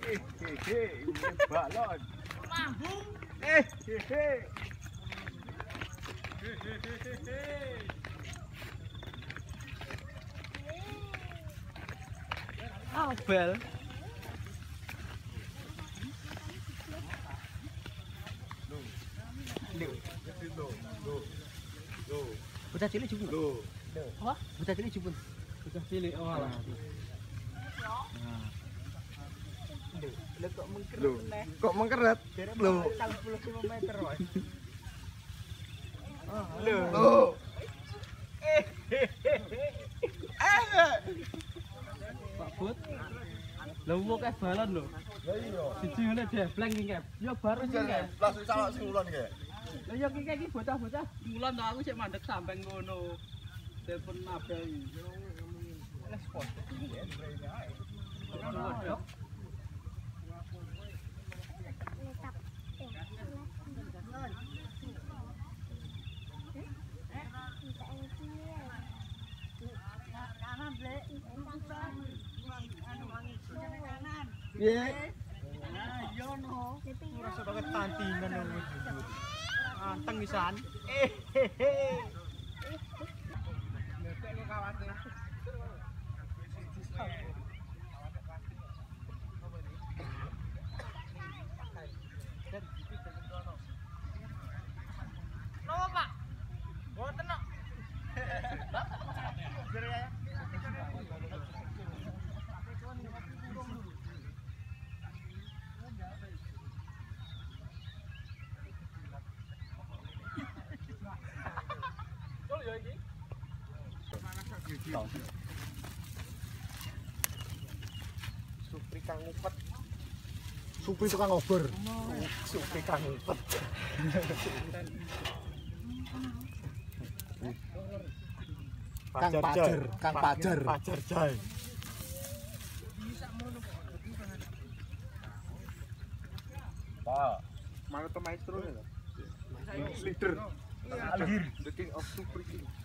Balon. Lambung. Abel. Bocah cilik jupun. Apa? Bocah cilik jupun. Bocah cilik oh alah. Lho kok mengkeret neh. Kok mengkeret? Lho 45 meter wae. Lho. Pak Bud. Lho wong kae balon lho. Lah iya. Siji ngene jebleng iki kae. Ya baru iki kae. Langsung salak singulon kae. Lah ya iki bocah-bocah mulan to aku sik mandek sampe ngono. Telepon Abel. Wes spot. Piye? Nah, iya no. Rasa banget tantingan ngono jujur. Anteng pisan. Nek kok kawate. Nopo, Pak? Mboten kok. Supri kang ngumpet. Supri tukang obor. Supri kang ngumpet. Kang Pajar. Pajar Jai. Pak, Mana tuh maestro nih loh? leader. Algir, the king of Supri.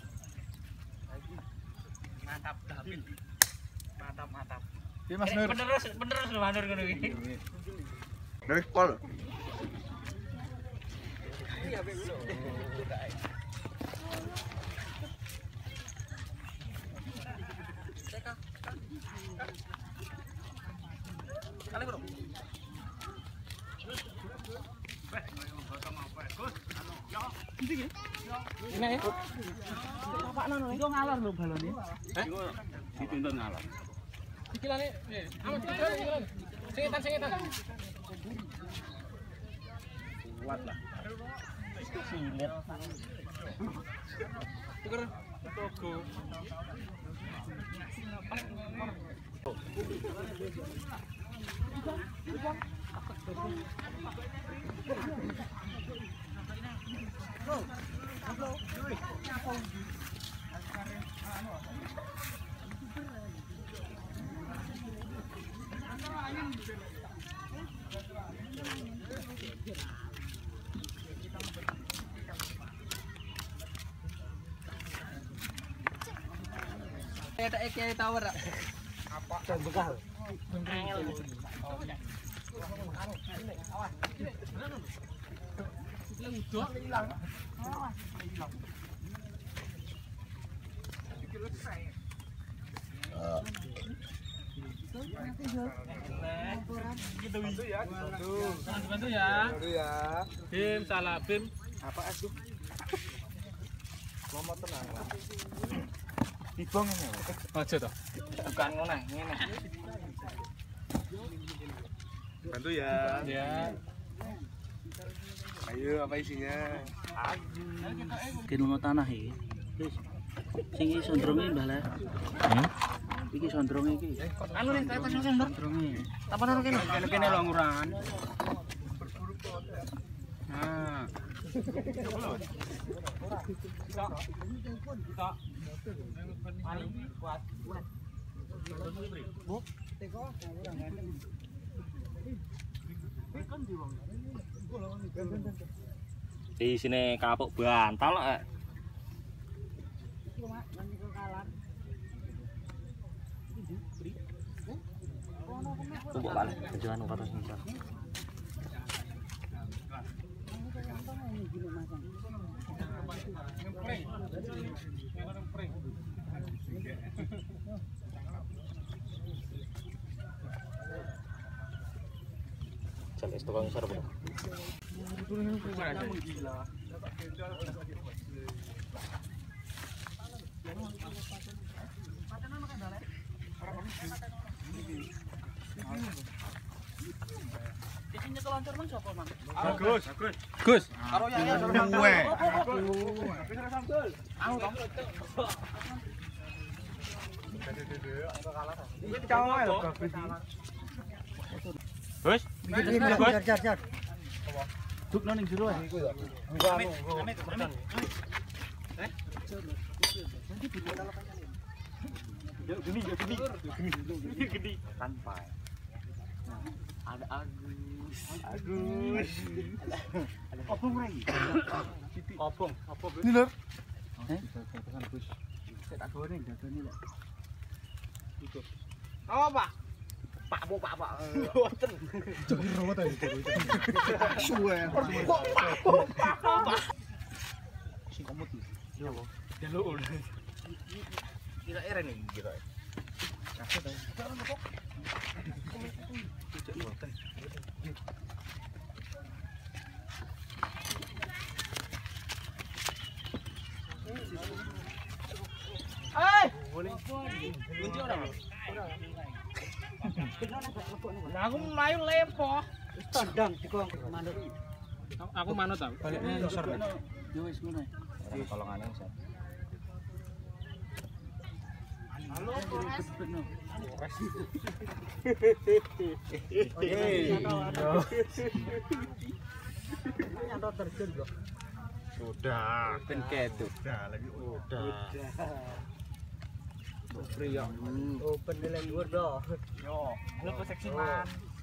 Mantap, David. Mantap. Piye Mas Nur? Penerus lho Nur ngono iki. Dari pol. Iya, Beb. Kali bro. Ini ya. Bapak nano iki ngalor lho balone. Iku dituntut ngalor. Dikilane, amat dikilane. Singetan. Kuat lah. Silet. Tuker togo. Ada EK tower. Apa? Jengkal. Bantu ya. Bim, salah Bim. Apa es tuh? Lomot tenang. Dibong ini. Aja toh. Bukan ngono ngene. Bantu ya. Ya. Ayo, apa isinya? Ki lunga tanah iki. Wis. Sing iki sondronge Mbah Le. Iki sondronge iki. Anu nih, tetes sondro. Sondronge. Apa nang kene? Kene lho ngurangan. Nah. Kuat. Bu, teko Di sini kapuk bantal kok. Kumpul Pak. Tujuan karo sensor. Cek es tukang sensor, Bro. Isinya kelancar mang siapa, Mang? Bagus. Gus. Karo ya gue. Gus. Jar. Duk nang jero ae. Gini. Tanpa. Ada Agus. Opong lagi. Opong. Ini lur. Tak goreng dadane lek. Apa, Pak? Pak. Boten. Suwe. Sing komut iki. Yo, jaluk. Kira-kira nih, kira. Aku melayu lepo. Tandang dikong manut. Aku manut tau. Baliknya ngisor. Yo wis ngono. Kolongane iso. Halo, Nyantol terjun kok. Udah. ben ketu. Udah lagi. Udah. Priyo. Open nilai dhuwur do. Yo, lu ke seksi man.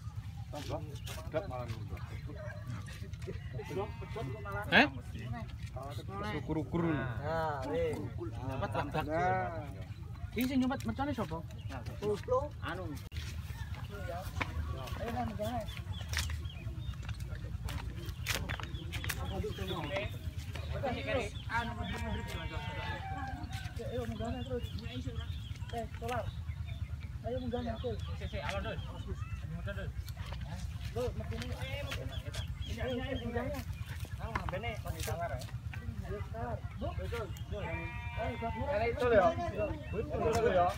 Ukur-ukur. Nah, wis. Ini sing nyumet mercane sapa? Anu. Ayo munggah terus. Sik, alon dul. Mundur dul. Bene kon sangar ya. Itu ya. Betul ya.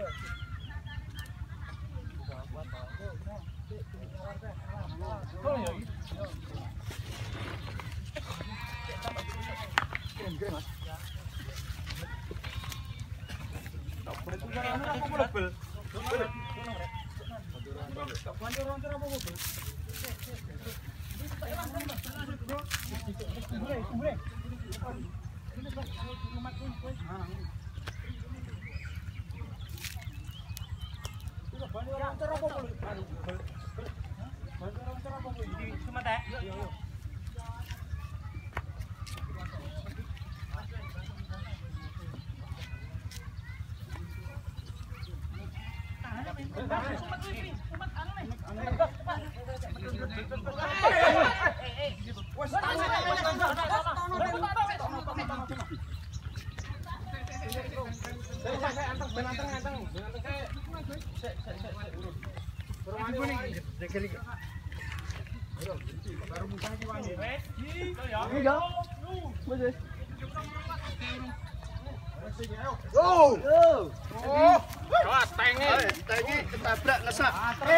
Tengi ketabrak nesak.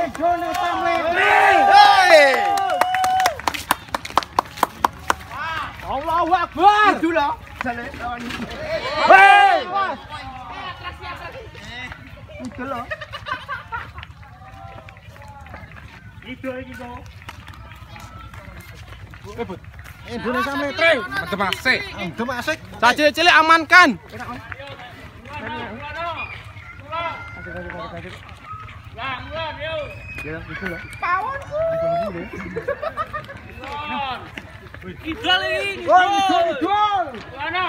Allahu Akbar. Itu loh. Jale lawan. Hei. Itu loh. Itu iki kok. Indonesia Metre. Mantep asik. Mantep asik. Cilik-cilik amankan. Ya, itu loh. Idol ini. Idol. Mana?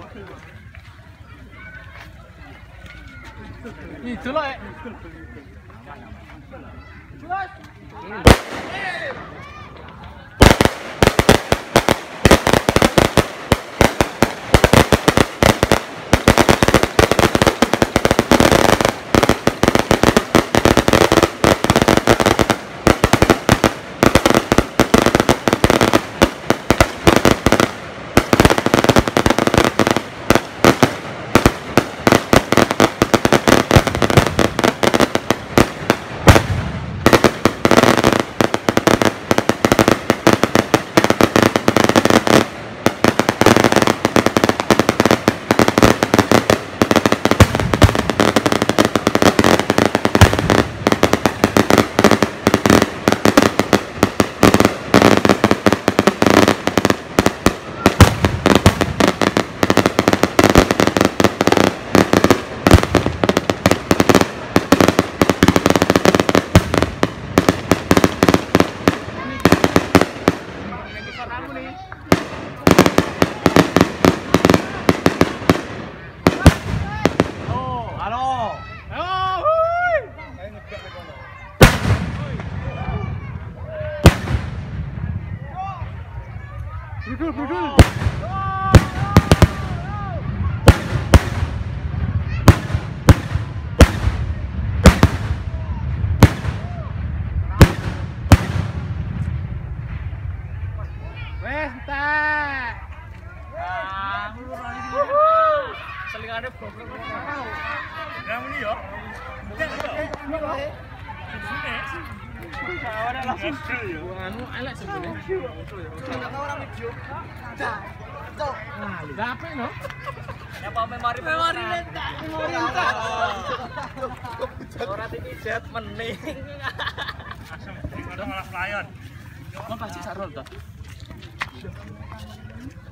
Idol. Brudul. Wes, tak. Selingane blok-blok. Kamu nih yo. Langsung Anu elek sebenarnya. Orang video. Nah, gape no? Ya Pak memori lentak. Ora dipijat mening. asem daripada malah pelayan. Mau pasti sarol to.